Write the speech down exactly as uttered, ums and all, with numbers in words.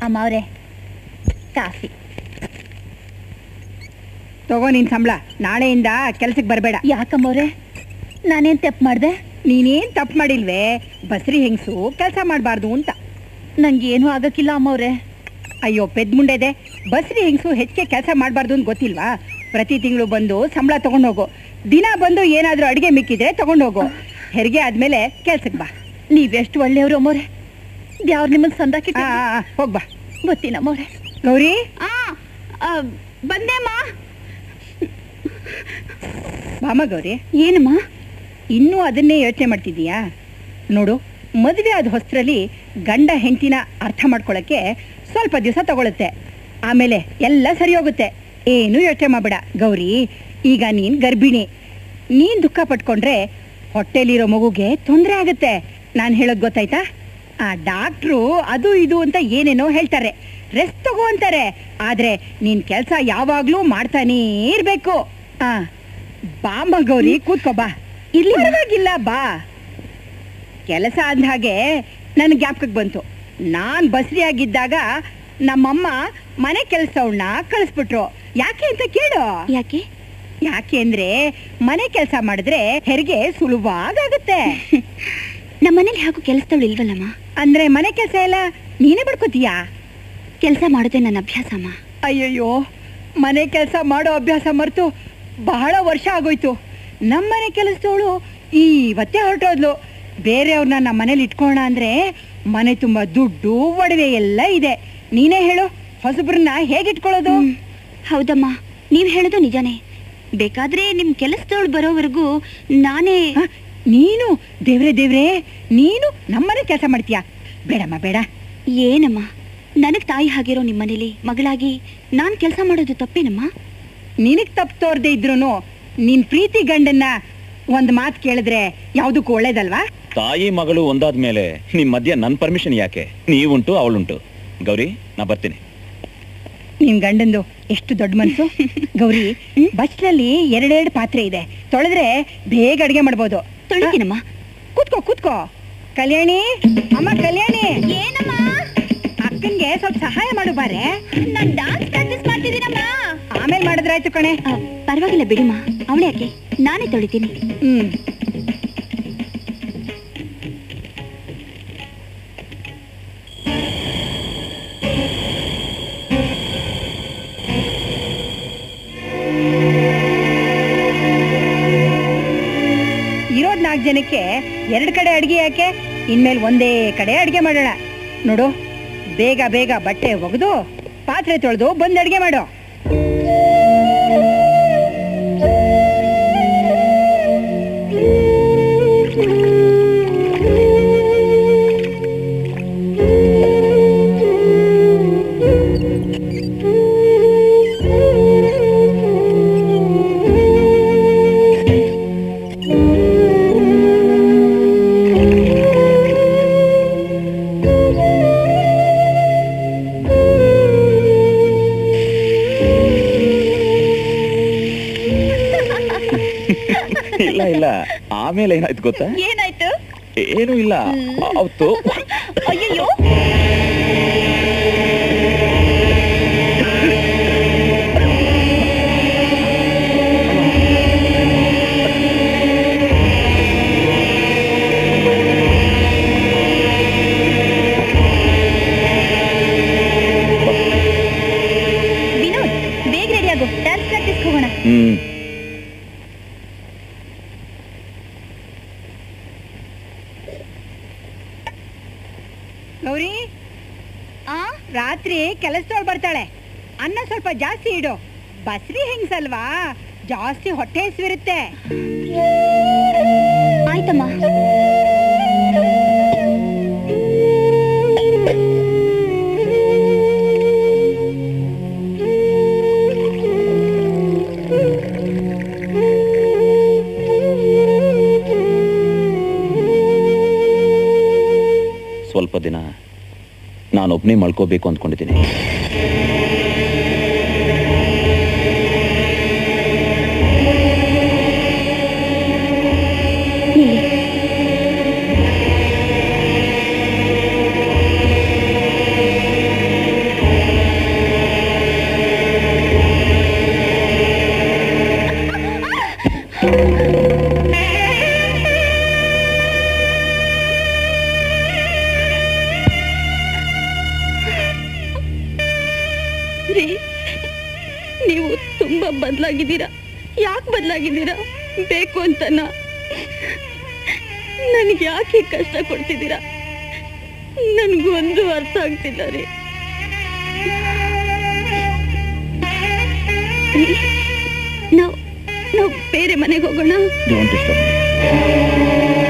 ಅಮ್ಮ ಅವರೇ ಕಾಫಿ ತಗೋ ನಿನ್ ಸಂಬಳ. ನಾಳೆಯಿಂದ ಕೆಲ್ಸಕ್ಕೆ ಬರಬೇಡ. ಯಾಕಮ್ಮವ್ರೆ ನಾನೇನ್ ತಪ್ಪು ಮಾಡ್ದೆ? ನೀನೇನ್ ತಪ್ಪು ಮಾಡಿಲ್ವೇ? ಬಸ್ರಿ ಹೆಂಗಸು ಕೆಲಸ ಮಾಡಬಾರ್ದು ಅಂತ. ನಂಗೇನು ಆಗಕ್ಕಿಲ್ಲ ಅಮ್ಮವ್ರೆ. ಅಯ್ಯೋ ಪೆದ್ ಮುಂಡೆದೆ, ಬಸ್ರಿ ಹೆಂಗಸು ಹೆಚ್ಚಿಗೆ ಕೆಲಸ ಮಾಡಬಾರ್ದು ಅಂತ ಗೊತ್ತಿಲ್ವಾ? ಪ್ರತಿ ತಿಂಗಳು ಬಂದು ಸಂಬಳ ತಗೊಂಡೋಗು. ದಿನ ಬಂದು ಏನಾದ್ರೂ ಅಡಿಗೆ ಮಿಕ್ಕಿದ್ರೆ ತಗೊಂಡೋಗು. ಹೆರಿಗೆ ಆದ್ಮೇಲೆ ಕೆಲ್ಸಕ್ಕೆ ಬಾ. ನೀವೆಷ್ಟು ಒಳ್ಳೆಯವರು ಅಮ್ಮವ್ರೆ. ಯಾವ್ರು ನಿಮ್ಮನ್ನ ಸಂದಾಕಿ ಹೋಗ್ಬಾ. ಗೊತ್ತಿನಮ್ಮವ್ರೆ. ಗೌರಿ ಬಂದೇಮ್ಮ. ಬಾಮ ಗೌರಿ. ಏನಮ್ಮ ಇನ್ನೂ ಅದನ್ನೇ ಯೋಚನೆ ಮಾಡ್ತಿದ್ದೀಯಾ? ನೋಡು, ಮದುವೆ ಆದ ಹೊಸರಲ್ಲಿ ಗಂಡ ಹೆಂಡತಿನ ಅರ್ಥ ಮಾಡ್ಕೊಳಕ್ಕೆ ಸ್ವಲ್ಪ ದಿವಸ ತಗೊಳುತ್ತೆ. ಆಮೇಲೆ ಎಲ್ಲ ಸರಿ ಹೋಗುತ್ತೆ. ಏನು ಯೋಚನೆ ಮಾಡಬೇಡ ಗೌರಿ. ಈಗ ನೀನ್ ಗರ್ಭಿಣಿ. ನೀನ್ ದುಃಖ ಪಟ್ಕೊಂಡ್ರೆ ಹೊಟ್ಟೆಲಿರೋ ಮಗುಗೆ ತೊಂದರೆ ಆಗುತ್ತೆ. ನಾನು ಹೇಳೋದು ಗೊತ್ತಾಯ್ತಾ? ಆ ಡಾಕ್ಟ್ರು ಅದು ಇದು ಅಂತ ಏನೇನೋ ಹೇಳ್ತಾರೆ, ರೆಸ್ಟ್ ತಗೋ ಅಂತಾರೆ. ಆದ್ರೆ ನೀನ್ ಕೆಲ್ಸ ಯಾವಾಗ್ಲೂ ಮಾಡ್ತಾನೇ ಇರ್ಬೇಕು. ಆ ಬಾಮ್ಮ ಗೌರಿ, ಕೂತ್ಕೋ ಬಾ. ಇಲ್ಲಿ ಪರವಾಗಿಲ್ಲ, ಬಾ. ಕೆಲಸ ಅಂದ ಹಾಗೆ ನನ್ ಜ್ಞಾಪಕಕ್ಕೆ ಬಂತು. ನಾನ್ ಬಸ್ರಿ ಆಗಿದ್ದಾಗ ನಮ್ಮಮ್ಮ ಮನೆ ಕೆಲಸವನ್ನ ಕಳಿಸ್ಬಿಟ್ರು. ಯಾಕೆ ಅಂತ ಕೇಳು. ಯಾಕೆ? ಯಾಕೆ ಅಂದ್ರೆ ಮನೆ ಕೆಲಸ ಮಾಡಿದ್ರೆ ಹೆರಿಗೆ ಸುಲಭವಾಗುತ್ತೆ. ನಮ್ಮನೇಲಿ ಹಾಗೂ ಕೆಲಸದವಳು ಇಲ್ವಲ್ಲಮ್ಮ. ಅಂದ್ರೆ ಮನೆ ಕೆಲಸ ಎಲ್ಲ ನೀನೇ ಮಾಡ್ಕೋತೀಯಾ? ಕೆಲಸ ಮಾಡೋದೇ ನನ್ನ ಅಭ್ಯಾಸ ಅಮ್ಮ. ಅಯ್ಯಯ್ಯೋ, ಮನೆ ಕೆಲಸ ಮಾಡೋ ಅಭ್ಯಾಸ ಮರೆತು ಬಹಳ ವರ್ಷ ಆಗೋಯ್ತು. ನಮ್ಮನೆ ಕೆಲಸದವಳು ಇವತ್ತೇ ಹೊರಟೋದ್ಲು. ಬೇರೆಯವ್ರನ್ನ ನಮ್ಮ ಮನೇಲಿ ಇಟ್ಕೋಣ ಅಂದ್ರೆ ಮನೆ ತುಂಬಾ ದುಡ್ಡು ಒಡವೆ ಎಲ್ಲ ಇದೆ. ನೀನೇ ಹೇಳು, ಹೊಸಬ್ರನ್ನ ಹೇಗಿಟ್ಕೊಳ್ಳೋದು? ಹೌದಮ್ಮ, ನೀವ್ ಹೇಳೋದು ನಿಜಾನೇ. ಬೇಕಾದ್ರೆ ನಿಮ್ ಕೆಲಸದವಳು ಬರೋವರೆಗೂ ನಾನೇ. ನೀನು ದೇವ್ರೆ ದೇವ್ರೆ, ನೀನು ನಮ್ಮನೆ ಕೆಲಸ ಮಾಡ್ತೀಯಾ? ಬೇಡಮ್ಮ ಬೇಡ. ಏನಮ್ಮ, ನನಗ್ ತಾಯಿ ಆಗಿರೋ ನಿಮ್ಮನೇಲಿ ಮಗಳಾಗಿ ನಾನ್ ಕೆಲಸ ಮಾಡೋದು ತಪ್ಪೇನಮ್ಮ? ನಿನಗ್ ತಪ್ಪು ತೋರ್ದೆ ಇದ್ರು ನಿನ್ ಪ್ರೀತಿ ಗಂಡನ್ನ ಒಂದ್ ಮಾತು ಕೇಳಿದ್ರೆ ಯಾವ್ದಕ್ಕೂ ಒಳ್ಳೇದಲ್ವಾ? ತಾಯಿ ಮಗಳು ಒಂದಾದ್ಮೇಲೆ ನಿಮ್ ಮಧ್ಯ ನನ್ ಪರ್ಮಿಷನ್ ಯಾಕೆ? ನೀವುಂಟು ಅವಳುಂಟು. ಗೌರಿ, ನಾ ಬರ್ತೀನಿ. ನಿನ್ ಗಂಡಂದು ಎಷ್ಟು ದೊಡ್ಡ ಮನ್ಸು. ಗೌರಿ, ಬಸ್ನಲ್ಲಿ ಎರಡೆರಡು ಪಾತ್ರೆ ಇದೆ, ತೊಳೆದ್ರೆ ಬೇಗ ಅಡಿಗೆ ಮಾಡ್ಬೋದು. ತೊಳಿತೀನಮ್ಮ. ಕೂತ್ಕೋ ಕೂತ್ಕೋ. ಕಲ್ಯಾಣಿ, ಅಮ್ಮ ಕಲ್ಯಾಣಿ. ಏನಮ್ಮ? ಅಕ್ಕನ್ಗೆ ಸ್ವಲ್ಪ ಸಹಾಯ ಮಾಡು ಬಾರೆ. ನಾನ್ ಡಾನ್ಸ್ ಪ್ರಾಕ್ಟೀಸ್ ಮಾಡ್ತಿದ್ದೀನಮ್ಮ. ಆಮೇಲೆ ಮಾಡಿದ್ರಾಯ್ತು ಕಣೆ. ಪರವಾಗಿಲ್ಲ ಬಿಡಿಮ್ಮ, ಅವಳೆ ಯಾಕೆ, ನಾನೇ ತೊಳಿತೀನಿ. ಹ್ಮ್. ಇರೋದ್ ನಾಲ್ಕು ಜನಕ್ಕೆ ಎರಡು ಕಡೆ ಅಡಿಗೆ ಯಾಕೆ? ಇನ್ಮೇಲೆ ಒಂದೇ ಕಡೆ ಅಡಿಗೆ ಮಾಡೋಣ. ನೋಡು, ಬೇಗ ಬೇಗ ಬಟ್ಟೆ ಒಗೆದು ಪಾತ್ರೆ ತೊಳೆದು ಬಂದು ಅಡಿಗೆ ಮಾಡು. ಇಲ್ಲ ಇಲ್ಲ, ಆಮೇಲೆ ಏನಾಯ್ತು ಗೊತ್ತಾ? ಏನಾಯ್ತು? ಏನೂ ಇಲ್ಲ. ಅವತ್ತು ಅಯ್ಯಯ್ಯೋ, ವಿನೋದ್, ಬೇಗ ರೆಡಿ ಆಗು, ಡ್ಯಾನ್ಸ್ ಪ್ರಾಕ್ಟೀಸ್ ಹೋಗೋಣ. ಹ್ಮ್. ಗೌರಿ, ಆ ರಾತ್ರಿ ಕೆಲಸದವಳು ಬರ್ತಾಳೆ. ಅನ್ನ ಸ್ವಲ್ಪ ಜಾಸ್ತಿ ಇಡು. ಬಸ್ರಿ ಹೆಂಗ್ಸಲ್ವಾ, ಜಾಸ್ತಿ ಹೊಟ್ಟೆ ಹಸಿವಿರುತ್ತೆ. ಆಯ್ತಮ್ಮ. ಸ್ವಲ್ಪ ದಿನ ನಾನೊಬ್ಬನೇ ಮಲ್ಕೋಬೇಕು ಅಂದ್ಕೊಂಡಿದ್ದೀನಿ. ಬದಲಾಗಿದ್ದೀರಾ? ಯಾಕೆ ಬದಲಾಗಿದ್ದೀರಾ? ಬೇಕು ಅಂತನ ನನಗೆ ಯಾಕೆ ಕಷ್ಟ ಕೊಡ್ತಿದ್ದೀರಾ? ನನ್ಗೊಂದು ಅರ್ಥ ಆಗ್ತಿಲ್ಲ ರೀ. ನಾವು ನಾವು ಬೇರೆ ಮನೆಗೆ ಹೋಗೋಣ. Don't disturb me.